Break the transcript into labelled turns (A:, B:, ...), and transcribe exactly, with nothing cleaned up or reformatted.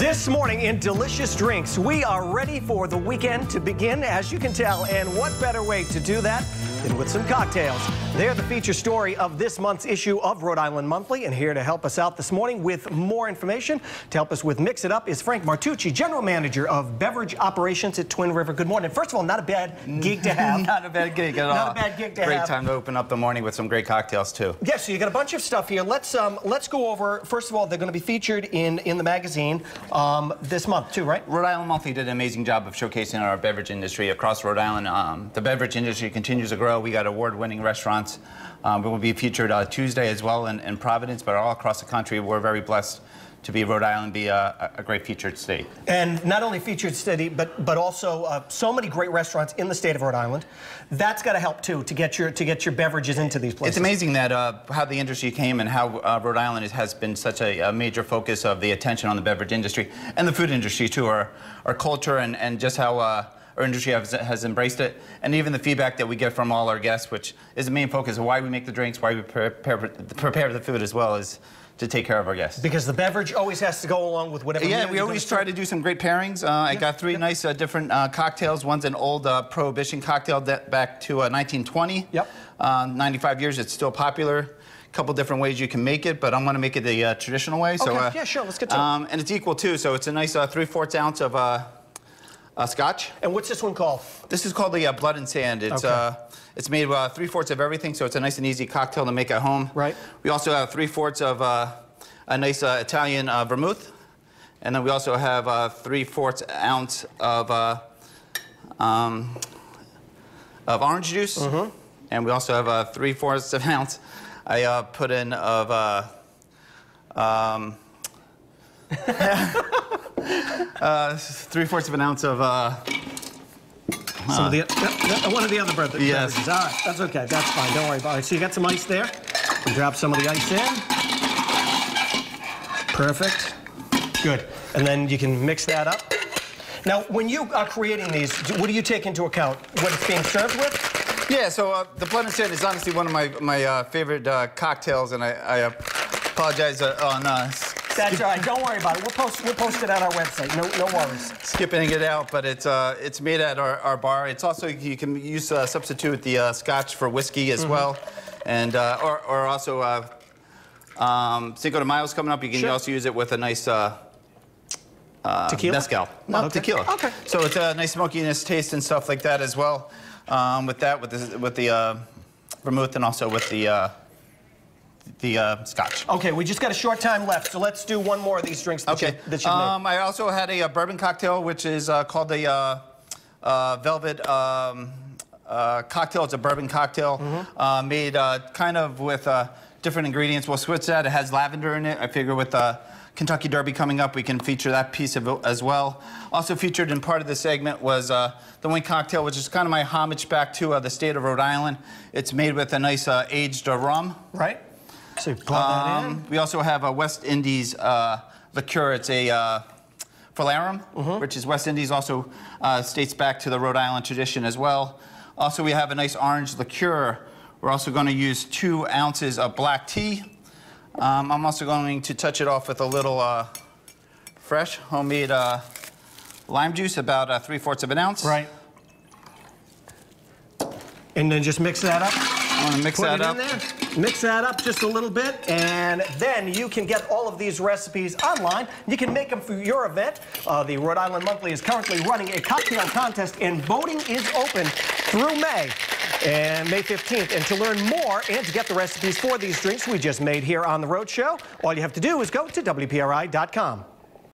A: This morning in Delicious Drinks, we are ready for the weekend to begin, as you can tell, and what better way to do that than with some cocktails. They're the feature story of this month's issue of Rhode Island Monthly, and here to help us out this morning with more information, to help us with Mix It Up, is Frank Martucci, General Manager of Beverage Operations at Twin River. Good morning. First of all, not a bad gig to have.
B: Not a bad gig at all.
A: Not a bad gig to
B: great
A: have.
B: Great time to open up the morning with some great cocktails, too.
A: Yeah, so you got a bunch of stuff here. Let's um, let's go over, first of all, they're going to be featured in, in the magazine um, this month, too, right?
B: Rhode Island Monthly did an amazing job of showcasing our beverage industry across Rhode Island. Um, the beverage industry continues to grow. We got award-winning restaurants. Um, we will be featured uh, Tuesday as well in, in Providence, but all across the country. We're very blessed to be Rhode Island, be a, a great featured state. And
A: not only featured state, but but also uh, so many great restaurants in the state of Rhode Island. That's got to help too to get your to get your beverages into these places.
B: It's amazing that uh, how the industry came and how uh, Rhode Island is, has been such a, a major focus of the attention on the beverage industry and the food industry too. Our our culture and and just how. Uh, Our industry has, has embraced it, and even the feedback that we get from all our guests, which is the main focus of why we make the drinks, why we prepare, prepare the food as well, is to take care of our guests.
A: Because the beverage always has to go along with whatever.
B: Yeah, we always try to do some great pairings. Uh, yeah, I got three yeah. nice uh, different uh, cocktails. One's an old uh, Prohibition cocktail that back to uh, nineteen twenty.
A: Yep.
B: Uh, ninety-five years, it's still popular. A couple different ways you can make it, but I'm going to make it the uh, traditional way.
A: Okay,
B: so, uh,
A: yeah, sure, let's get to
B: um,
A: it.
B: And it's equal too, so it's a nice uh, three-fourths ounce of uh, Uh, Scotch.
A: And what's this one called?
B: This is called the uh, Blood and Sand. It's
A: okay.
B: uh, it's made uh, three-fourths of everything, so it's a nice and easy cocktail to make at home.
A: Right.
B: We also have three-fourths of uh, a nice uh, Italian uh, vermouth, and then we also have uh, three-fourths ounce of uh, um, of orange juice, mm-hmm. and we also have a three-fourths of an ounce I uh, put in of. Uh, um, Uh, three-fourths of an ounce of, uh...
A: Some uh, of the, uh, one of the other bread
B: yes.
A: beverages. All right, that's okay. That's fine. Don't worry about it. So you got some ice there. You drop some of the ice in. Perfect. Good. And then you can mix that up. Now, when you are creating these, what do you take into account? What it's being served with?
B: Yeah, so uh, the Blood and Sand is honestly one of my, my uh, favorite uh, cocktails, and I, I apologize uh, on... Uh,
A: That's all right. Don't worry about it. We'll post, we'll post it on our website. No, no worries.
B: Skipping it out, but it's uh, it's made at our, our bar. It's also you can use uh, substitute the uh, Scotch for whiskey as mm-hmm. well, and uh, or or also uh, um, Cinco de Mayo's coming up. You can
A: sure.
B: also use it with a nice uh, uh,
A: tequila.
B: Mezcal. No,
A: okay.
B: tequila.
A: Okay.
B: So it's a nice smokiness taste and stuff like that as well. Um, with that, with the with the uh, vermouth, and also with the. Uh, the uh, Scotch.
A: Okay, we just got a short time left, so let's do one more of these drinks that,
B: okay.
A: you, that you
B: um,
A: made.
B: I also had a, a bourbon cocktail, which is uh, called the uh, uh, Velvet um, uh, Cocktail. It's a bourbon cocktail mm-hmm. uh, made uh, kind of with uh, different ingredients. We'll switch that. It has lavender in it. I figure with the Kentucky Derby coming up, we can feature that piece of it as well. Also featured in part of the segment was uh, the wine cocktail, which is kind of my homage back to uh, the state of Rhode Island. It's made with a nice uh, aged uh, rum.
A: Right. So you plug that in.
B: Um, we also have a West Indies uh, liqueur. It's a uh, Phalarum, mm-hmm. which is West Indies, also uh, dates back to the Rhode Island tradition as well. Also, we have a nice orange liqueur. We're also going to use two ounces of black tea. Um, I'm also going to touch it off with a little uh, fresh homemade uh, lime juice, about uh, three-fourths of an ounce.
A: Right. And then just mix that up.
B: I want to mix
A: Put
B: that
A: it
B: up.
A: In there. Mix that up just a little bit, and then you can get all of these recipes online. You can make them for your event. Uh, the Rhode Island Monthly is currently running a cocktail contest, and voting is open through May, and May fifteenth. And to learn more and to get the recipes for these drinks we just made here on The Rhode Show, all you have to do is go to W P R I dot com.